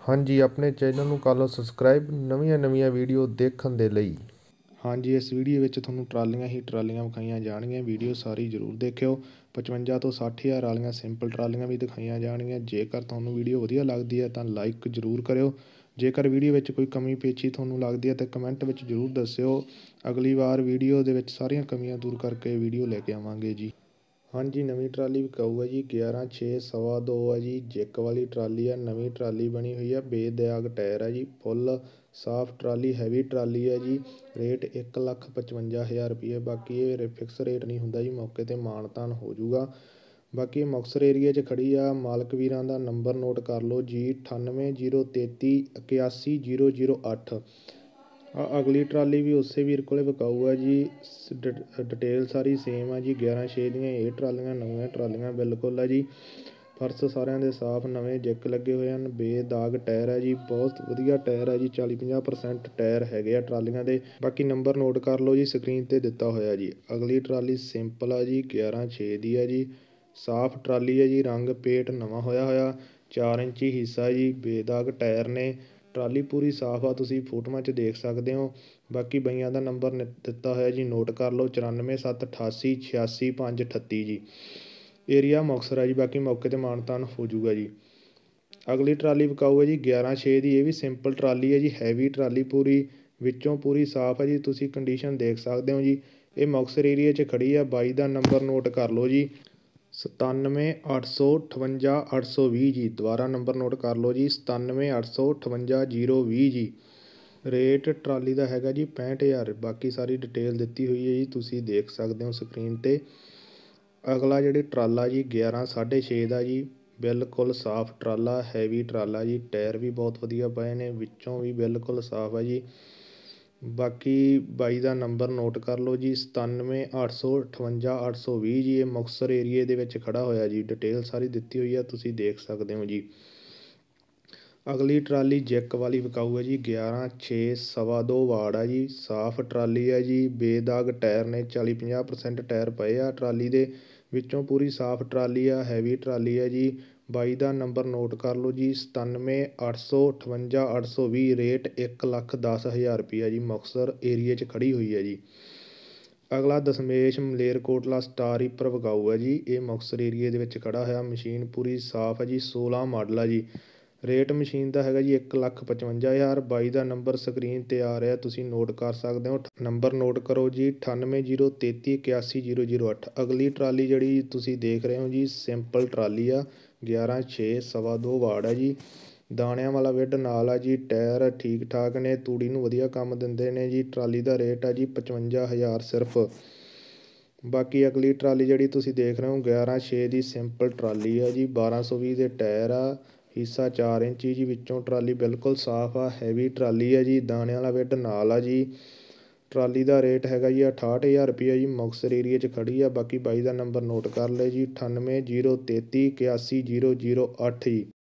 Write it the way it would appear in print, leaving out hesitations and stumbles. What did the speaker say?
ਹਾਂਜੀ, ਆਪਣੇ ਚੈਨਲ ਨੂੰ ਕਰ ਲਓ ਸਬਸਕ੍ਰਾਈਬ ਨਵੀਆਂ ਵੀਡੀਓ ਦੇਖਣ ਦੇ ਲਈ। ਹਾਂਜੀ, ਇਸ ਵੀਡੀਓ ਵਿੱਚ ਤੁਹਾਨੂੰ ਟਰਾਲੀਆਂ ਹੀ ਟਰਾਲੀਆਂ ਵਿਖਾਈਆਂ ਜਾਣਗੀਆਂ। ਵੀਡੀਓ ਸਾਰੀ ਜ਼ਰੂਰ ਦੇਖਿਓ। 55 ਤੋਂ 60 ਹਜ਼ਾਰ ਵਾਲੀਆਂ ਸਿੰਪਲ ਟਰਾਲੀਆਂ ਵੀ ਦਿਖਾਈਆਂ ਜਾਣਗੀਆਂ। ਜੇਕਰ ਤੁਹਾਨੂੰ ਵੀਡੀਓ ਵਧੀਆ ਲੱਗਦੀ ਹੈ ਤਾਂ ਲਾਈਕ ਜ਼ਰੂਰ ਕਰਿਓ। ਜੇਕਰ ਵੀਡੀਓ ਵਿੱਚ ਕੋਈ ਕਮੀ ਪੇਸ਼ੀ ਤੁਹਾਨੂੰ ਲੱਗਦੀ ਹੈ ਤਾਂ ਕਮੈਂਟ ਵਿੱਚ ਜ਼ਰੂਰ ਦੱਸਿਓ। ਅਗਲੀ ਵਾਰ ਵੀਡੀਓ ਦੇ ਵਿੱਚ ਸਾਰੀਆਂ ਕਮੀਆਂ ਦੂਰ ਕਰਕੇ ਵੀਡੀਓ ਲੈ ਕੇ ਆਵਾਂਗੇ ਜੀ। ਹਾਂਜੀ, ਨਵੀਂ ਟਰਾਲੀ ਵਿਕਾਊ ਹੈ ਜੀ। 11/6 ਸਵਾ 2 ਹੈ ਜੀ। ਜਿੱਕ ਵਾਲੀ ਟਰਾਲੀ ਆ, ਨਵੀਂ ਟਰਾਲੀ ਬਣੀ ਹੋਈ ਆ। ਬੇਦਾਗ ਟਾਇਰ ਹੈ ਜੀ। ਫੁੱਲ ਸਾਫ ਟਰਾਲੀ, ਹੈਵੀ ਟਰਾਲੀ ਹੈ ਜੀ। ਰੇਟ 1,55,000 ਰੁਪਏ। ਬਾਕੀ ਇਹ ਫਿਕਸ ਰੇਟ ਨਹੀਂ ਹੁੰਦਾ ਜੀ, ਮੌਕੇ 'ਤੇ ਮਾਣ ਤਾਣ ਹੋ ਜੂਗਾ। ਬਾਕੀ ਇਹ ਮੁਕਤਸਰ ਏਰੀਏ 'ਚ ਖੜੀ ਆ। ਮਾਲਕ ਵੀਰਾਂ ਦਾ ਨੰਬਰ ਨੋਟ ਕਰ ਲਓ ਜੀ, 9803 81008। ਅਗਲੀ ਟਰਾਲੀ ਵੀ ਉਸੇ ਵੀਰ ਕੋਲ ਵਿਕਾਊ ਹੈ ਜੀ। ਡਿਟੇਲ ਸਾਰੀ ਸੇਮ ਹੈ ਜੀ। 11/6 ਦੀਆਂ ਇਹ ਟਰਾਲੀਆਂ ਨਵੀਆਂ ਟਰਾਲੀਆਂ ਬਿਲਕੁਲ ਹੈ ਜੀ। ਫਰਸ਼ ਸਾਰਿਆਂ ਦੇ ਸਾਫ਼ ਨਵੇਂ ਜਿੱਕ ਲੱਗੇ ਹੋਏ ਹਨ। ਬੇਦਾਗ ਟਾਇਰ ਹੈ ਜੀ, ਬਹੁਤ ਵਧੀਆ ਟਾਇਰ ਹੈ ਜੀ। 40-50% ਟਾਇਰ ਹੈਗੇ ਆ ਟਰਾਲੀਆਂ ਦੇ। ਬਾਕੀ ਨੰਬਰ ਨੋਟ ਕਰ ਲਓ ਜੀ, ਸਕਰੀਨ 'ਤੇ ਦਿੱਤਾ ਹੋਇਆ ਜੀ। ਅਗਲੀ ਟਰਾਲੀ ਸਿੰਪਲ ਆ ਜੀ, 11/6 ਦੀ ਹੈ ਜੀ। ਸਾਫ਼ ਟਰਾਲੀ ਹੈ ਜੀ, ਰੰਗ ਪੇਂਟ ਨਵਾਂ ਹੋਇਆ 4 ਇੰਚੀ ਹਿੱਸਾ ਜੀ। ਬੇਦਾਗ ਟਾਇਰ ਨੇ। ਟਰਾਲੀ ਪੂਰੀ ਸਾਫ਼ ਆ, ਤੁਸੀਂ ਫੋਟੋਆਂ 'ਚ ਦੇਖ ਸਕਦੇ ਹੋ। ਬਾਕੀ ਬਈਆਂ ਦਾ ਨੰਬਰ ਦਿੱਤਾ ਹੋਇਆ ਜੀ, ਨੋਟ ਕਰ ਲਓ, 9478 86538 ਜੀ। ਏਰੀਆ ਮੁਕਤਸਰ ਹੈ ਜੀ। ਬਾਕੀ ਮੌਕੇ 'ਤੇ ਮਾਣ ਤਾਣ ਹੋ ਜੂਗਾ ਜੀ। ਅਗਲੀ ਟਰਾਲੀ ਵਿਕਾਊ ਹੈ ਜੀ, 11/6 ਦੀ। ਇਹ ਵੀ ਸਿੰਪਲ ਟਰਾਲੀ ਹੈ ਜੀ, ਹੈਵੀ ਟਰਾਲੀ ਪੂਰੀ ਵਿੱਚੋਂ ਪੂਰੀ ਸਾਫ਼ ਹੈ ਜੀ। ਤੁਸੀਂ ਕੰਡੀਸ਼ਨ ਦੇਖ ਸਕਦੇ ਹੋ ਜੀ। ਇਹ ਮੁਕਤਸਰ ਏਰੀਏ 'ਚ ਖੜੀ ਆ। ਬਾਈ ਦਾ ਨੰਬਰ ਨੋਟ ਕਰ ਲਓ ਜੀ, 9785 820 ਜੀ। ਦੁਬਾਰਾ ਨੰਬਰ ਨੋਟ ਕਰ ਲਓ ਜੀ, 9785 020 ਜੀ। ਰੇਟ ਟਰਾਲੀ ਦਾ ਹੈਗਾ ਜੀ 65,000। ਬਾਕੀ ਸਾਰੀ ਡਿਟੇਲ ਦਿੱਤੀ ਹੋਈ ਹੈ ਜੀ, ਤੁਸੀਂ ਦੇਖ ਸਕਦੇ ਹੋ ਸਕਰੀਨ 'ਤੇ। ਅਗਲਾ ਜਿਹੜੀ ਟਰਾਲਾ ਜੀ, 11/6 ਦਾ ਜੀ। ਬਿਲਕੁਲ ਸਾਫ਼ ਟਰਾਲਾ, ਹੈਵੀ ਟਰਾਲਾ ਜੀ। ਟਾਇਰ ਵੀ ਬਹੁਤ ਵਧੀਆ ਪਏ ਨੇ, ਵਿੱਚੋਂ ਵੀ ਬਿਲਕੁਲ ਸਾਫ਼ ਹੈ ਜੀ। ਬਾਕੀ ਬਾਈ ਦਾ ਨੰਬਰ ਨੋਟ ਕਰ ਲਓ ਜੀ, 9785 820 ਜੀ। ਇਹ ਮੁਕਤਸਰ ਏਰੀਏ ਦੇ ਵਿੱਚ ਖੜਾ ਹੋਇਆ ਜੀ। ਡਿਟੇਲ ਸਾਰੀ ਦਿੱਤੀ ਹੋਈ ਆ, ਤੁਸੀਂ ਦੇਖ ਸਕਦੇ ਹੋ ਜੀ। ਅਗਲੀ ਟਰਾਲੀ ਜਿੱਕ ਵਾਲੀ ਵਿਕਾਊ ਹੈ ਜੀ, 11/6 ਸਵਾ 2 ਵਾਰਡ ਆ ਜੀ। ਸਾਫ਼ ਟਰਾਲੀ ਹੈ ਜੀ। ਬੇਦਾਗ ਟਾਇਰ ਨੇ, 40-50% ਟਾਇਰ ਪਏ ਆ ਟਰਾਲੀ ਦੇ ਵਿੱਚੋਂ। ਪੂਰੀ ਸਾਫ਼ ਟਰਾਲੀ ਆ, ਹੈਵੀ ਟਰਾਲੀ ਹੈ ਜੀ। ਬਾਈ ਦਾ ਨੰਬਰ ਨੋਟ ਕਰ ਲਓ ਜੀ, 9785 820। ਰੇਟ 1,10,000 ਰੁਪਈਆ ਜੀ। ਮੁਕਤਸਰ ਏਰੀਏ 'ਚ ਖੜੀ ਹੋਈ ਹੈ ਜੀ। ਅਗਲਾ ਦਸ਼ਮੇਸ਼ ਮਲੇਰਕੋਟਲਾ ਸਟਾਰ ਰੀਪਰ ਵਿਕਾਊ ਹੈ ਜੀ। ਇਹ ਮੁਕਤਸਰ ਏਰੀਏ ਦੇ ਵਿੱਚ ਖੜਾ ਹੋਇਆ। ਮਸ਼ੀਨ ਪੂਰੀ ਸਾਫ਼ ਹੈ ਜੀ। 16 ਮਾਡਲ ਆ ਜੀ। ਰੇਟ ਮਸ਼ੀਨ ਦਾ ਹੈਗਾ ਜੀ 1,55,000। ਬਾਈ ਦਾ ਨੰਬਰ ਸਕਰੀਨ 'ਤੇ ਆ ਰਿਹਾ, ਤੁਸੀਂ ਨੋਟ ਕਰ ਸਕਦੇ ਹੋ। ਨੰਬਰ ਨੋਟ ਕਰੋ ਜੀ, 9803 81008। ਅਗਲੀ ਟਰਾਲੀ ਜਿਹੜੀ ਤੁਸੀਂ ਦੇਖ ਰਹੇ ਹੋ ਜੀ, ਸਿੰਪਲ ਟਰਾਲੀ ਆ। 11/6 ਸਵਾ 2 ਵਾਰਡ ਹੈ ਜੀ। ਦਾਣਿਆਂ ਵਾਲਾ ਵਿੱਡ ਨਾਲ ਆ ਜੀ। ਟਾਇਰ ਠੀਕ ਠਾਕ ਨੇ, ਤੂੜੀ ਨੂੰ ਵਧੀਆ ਕੰਮ ਦਿੰਦੇ ਨੇ ਜੀ। ਟਰਾਲੀ ਦਾ ਰੇਟ ਆ ਜੀ 55,000 ਸਿਰਫ। ਬਾਕੀ ਅਗਲੀ ਟਰਾਲੀ ਜਿਹੜੀ ਤੁਸੀਂ ਦੇਖ ਰਹੇ ਹੋ, 11/6 ਦੀ ਸਿੰਪਲ ਟਰਾਲੀ ਆ ਜੀ। 1220 ਦੇ ਟਾਇਰ ਆ। ਹਿੱਸਾ 4 ਇੰਚੀ ਜੀ। ਵਿੱਚੋਂ ਟਰਾਲੀ ਬਿਲਕੁਲ ਸਾਫ਼ ਆ, ਹੈਵੀ ਟਰਾਲੀ ਹੈ ਜੀ। ਦਾਣਿਆਂ ਵਾਲਾ ਵਿੱਡ ਨਾਲ ਆ ਜੀ। ਟਰਾਲੀ ਦਾ ਰੇਟ ਹੈਗਾ ਜੀ 68,000 ਰੁਪਈਆ ਜੀ। ਮੁਕਤਸਰ ਏਰੀਏ 'ਚ ਖੜੀ ਆ। ਬਾਕੀ ਬਾਈ ਦਾ ਨੰਬਰ ਨੋਟ ਕਰ ਲਿਓ ਜੀ, 9803 81008 ਜੀ।